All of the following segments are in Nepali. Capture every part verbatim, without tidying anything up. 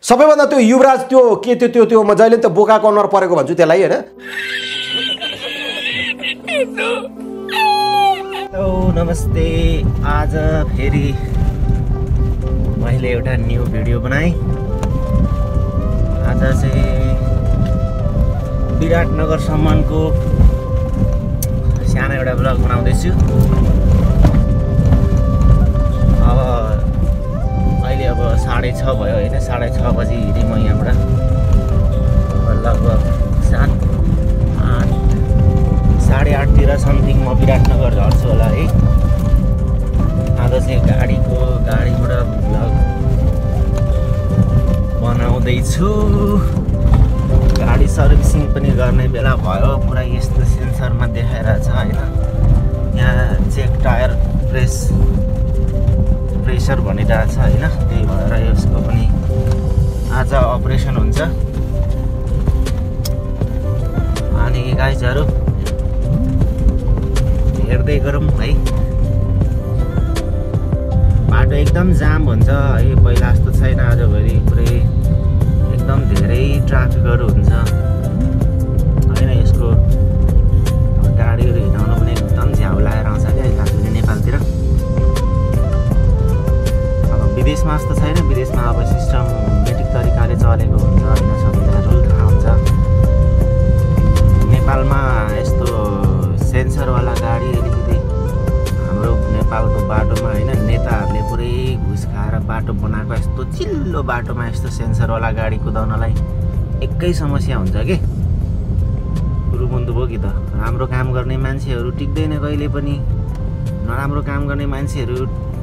सबैभन्दा त्यो युवराज त्यो के त्यो त्यो त्यो म जहिले त बोकाको अनुहार परेको भन्छु त्यसलाई हैन। हेलो नमस्ते, आज फेरि मैले एउटा न्यू भिडियो बनाएँ। आज चाहिँ विराटनगरसम्मको सानो एउटा ब्लग बनाउँदैछु। अब अहिले अब साढे छ भयो होइन, साढे छ बजी हिँडेँ म यहाँबाट। लगभग सात आठ साढे आठतिर समथिङ म विराटनगर झर्छु होला है। आज चाहिँ गाडीको गाडीबाट भ्लग बनाउँदैछु। गाडी सर्भिसिङ पनि गर्ने बेला भयो। पुरा यस्तो सेन्सरमा देखाइरहेछ होइन। यहाँ चेक टायर प्रेस प्रेसर भनिरहेछ होइन। त्यही भएर यसको पनि आज अपरेसन हुन्छ। अनि गाइजहरू हेर्दै गरौँ है। बाटो एकदम जाम हुन्छ है, पहिला जस्तो छैन। आजभरि पुरै एकदम धेरै ट्राफिकहरू हुन्छ होइन। यसको गाडीहरू हिँडाउनु पनि एकदम झ्याउ लागेर आउँछ क्या लाग्ने नेपालतिर। अब विदेशमा जस्तो छैन। विदेशमा अब सिस्टमेटिक तरिकाले चलेको हुन्छ होइन, सबैलाई रुल थाहा हुन्छ। नेपालमा यस्तो सेन्सरवाला गाडी अलिकति हाम्रो नेपालको बाटोमा होइन, नेताहरूले पुरै घुस खाएर बाटो बनाएको यस्तो चिल्लो बाटोमा यस्तो सेन्सरवाला गाडी कुदाउनलाई एकै समस्या हुन्छ कि रुबुन्दु भयो कि त। राम्रो काम गर्ने मान्छेहरू टिक्दैन कहिले पनि, नराम्रो काम गर्ने मान्छेहरू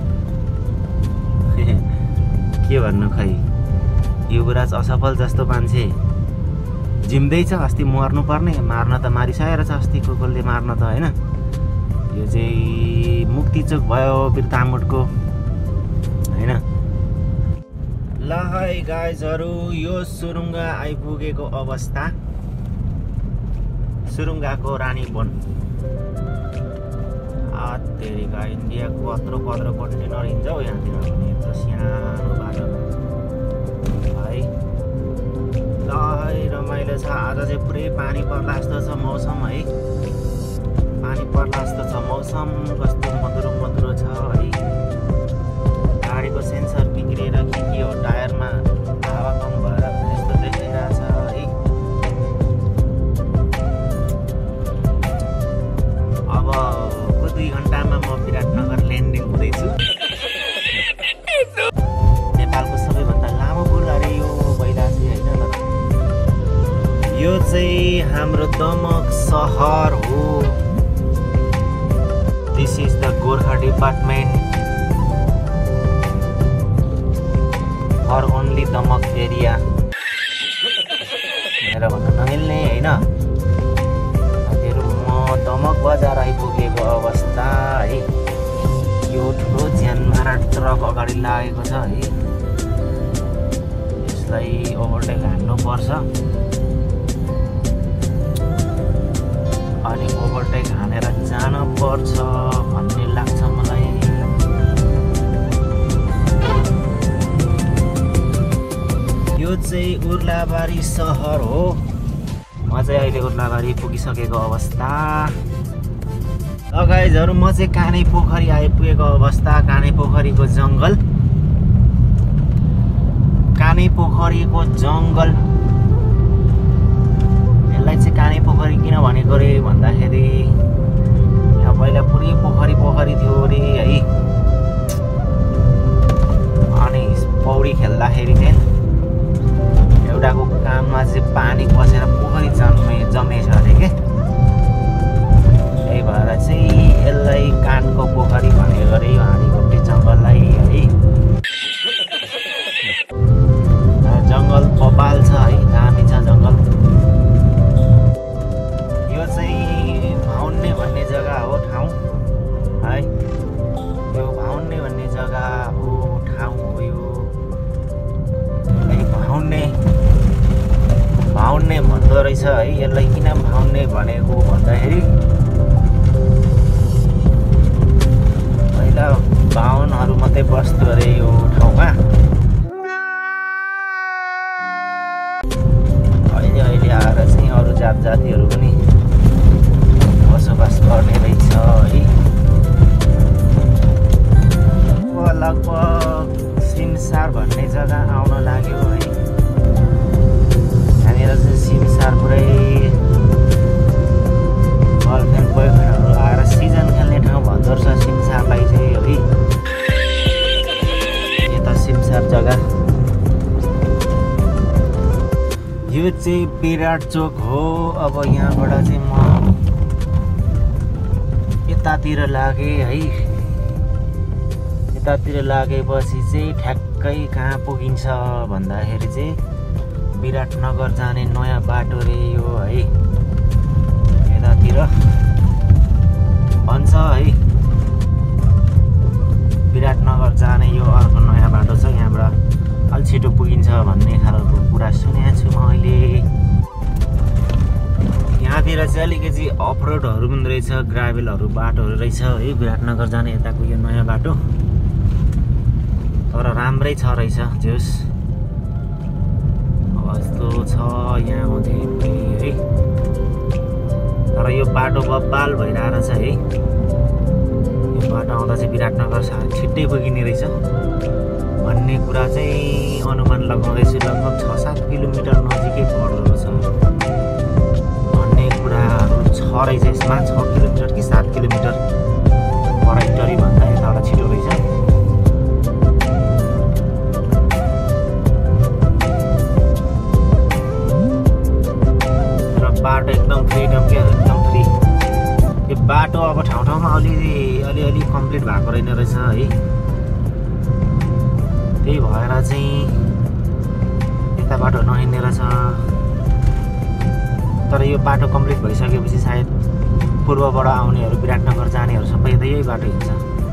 के भन्नु खै। युवराज असफल जस्तो मान्छे जिम्दैछ। अस्ति मर्नु पर्ने, मार्न त मारिसकेर छ अस्ति को कोले मार्न त होइन। यो चाहिँ मुक्तिचोक भयो बिरतामुटको होइन। ल है गाइजहरू, यो सुरुङ्गा आइपुगेको अवस्था। सुरुङ्गाको रानी वन। तेरिका इन्डियाको कत्रो कत्रो कन्टेनर हिँड्छ हौ यहाँतिर पनि, यत्रो सानो बाटोमा है। ल है रमाइलो छ। आज चाहिँ पुरै पानी पर्ला जस्तो छ मौसम है। पानी पर्ला जस्तो छ मौसम। कस्तो मधुरो मधुरो छ है। गाडीको सेन्सर बिग्रिएर के के हो, टायरमा हावा कम भएर यस्तो देखिरहेछ है। अबको दुई घन्टामा म विराटनगर ल्यान्डिङ हुँदैछु। नेपालको सबैभन्दा लामो पुल अरे यो पहिला चाहिँ होइन। यो चाहिँ हाम्रो दमक सहर हो। This is the Gorkha department for only Damak area. मेरो भन्न नमिल्ने होइन। म दमक बजार आइपुगेको अवस्था है। यो ठुलो ज्यानमारा ट्रक अगाडि लागेको छ है। यसलाई ओभरटेक हान्नुपर्छ। अनि ओभरटेक हानेर जान पर्छ भन्ने लाग्छ मलाई। यो चाहिँ उर्लाबारी सहर हो। म चाहिँ अहिले उर्लाबारी पुगिसकेको अवस्था। ल गाइजहरू, म चाहिँ कानै पोखरी आइपुगेको अवस्था। कानै पोखरीको जङ्गल, कानै पोखरीको जङ्गल। यसलाई चाहिँ कानै पोखरी किन भनेको रे भन्दाखेरि यहाँ पहिला पुरै पोखरी पोखरी थियो अरे है। अनि पौडी खेल्दाखेरि चाहिँ एउटाको कानमा चाहिँ पानी बसेर पोखरी जन्मे जमेछ अरे के। त्यही भएर चाहिँ यसलाई कानको पोखरी भनेको अरे यो हाँडीघोप्टे जङ्गललाई है। जङ्गल बबाल छ है, दामी छ जङ्गल। यो चाहिँ भाउन्ने भन्ने जग्गा हो, ठाउँ है। यो भाउन्ने भन्ने जग्गा हो, ठाउँ हो यो। भाउन्ने भाउन्ने भन्दो रहेछ है। यसलाई किन भाउन्ने भनेको भन्दाखेरि पहिला बाहुनहरू मात्रै बस्थ्यो अरे यो ठाउँमा। जात जातिहरू पनि बसोबास गर्ने रहेछ है। लगभग सिमसार भन्ने जग्गा आउन लाग्यो है। यहाँनिर चाहिँ सिमसार पुरै गर्लफ्रेन्ड बोयफ्रेन्डहरू आएर सिजन खेल्ने ठाउँ भन्दो रहेछ सिमसारलाई चाहिँ है। यता सिमसार जग्गा यो चाहिँ विराट चोक हो। अब यहाँबाट चाहिँ म यतातिर लागेँ है। यतातिर लागेपछि चाहिँ ठ्याक्कै कहाँ पुगिन्छ भन्दाखेरि चाहिँ विराटनगर जाने नयाँ बाटो रे यो है। यतातिर भन्छ है विराटनगर जाने यो अर्को नयाँ बाटो छ, यहाँबाट अलि छिटो पुगिन्छ भन्ने खालको कुरा सुनेको छु मैले। यहाँतिर चाहिँ अलिकति अफरोडहरू पनि रहेछ, ग्राभेलहरू बाटोहरू रहेछ है विराटनगर जाने यताको यो नयाँ बाटो। तर राम्रै छ रहेछ जोस्। अब यस्तो छ यहाँ आउँदै है। तर यो बाटो बब्बाल भइरहेको छ है। यो बाटो आउँदा चाहिँ विराटनगर छिट्टै पुगिने रहेछ भन्ने कुरा चाहिँ अनुमान लगाउँदैछु। लगभग छ सात किलोमिटर नजिकै पर्दो रहेछ भन्ने कुराहरू छ रहेछ यसमा। छ किलोमिटर कि सात किलोमिटर पराइटरी भन्दा यताबाट छिटो रहेछ। बाटो एकदम फ्रिडम क्या, एकदम फ्री। यो बाटो अब ठाउँ ठाउँमा अलि अलिअलि कम्प्लिट भएको रहेन रहेछ है। त्यही भएर चाहिँ यता बाटो नहिँड्ने रहेछ। तर यो बाटो कम्प्लिट भइसकेपछि सायद पूर्वबाट आउनेहरू विराटनगर जानेहरू सबै यता यही बाटो हिँड्छ।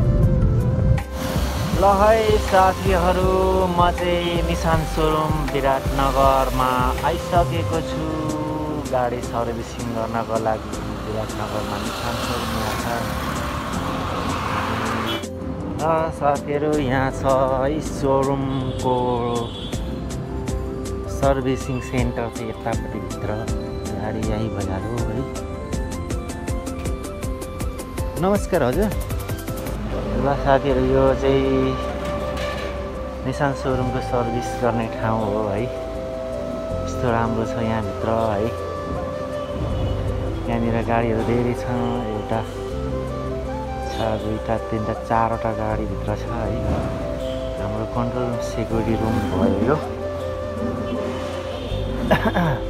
ल है साथीहरू, म चाहिँ निसान सोरुम विराटनगरमा आइसकेको छु गाडी सर्भिसिङ गर्नको लागि। विराटनगरमा निसान सोरुम यहाँ छ र साथीहरू यहाँ छ है सोरुमको सर्भिसिङ सेन्टर चाहिँ यतापट्टि भित्र गाडी यही भइहाल्यो है। नमस्कार हजुर। ल साथीहरू यो चाहिँ निसान सोरुमको सर्भिस गर्ने ठाउँ हो है। यस्तो राम्रो छ यहाँभित्र है। यहाँनिर गाडीहरू धेरै छन्, एउटा छ दुईवटा तिनवटा चारवटा गाडीभित्र छ है। हाम्रो कन्ट्रोल सेक्युरिटी रुम भयो यो।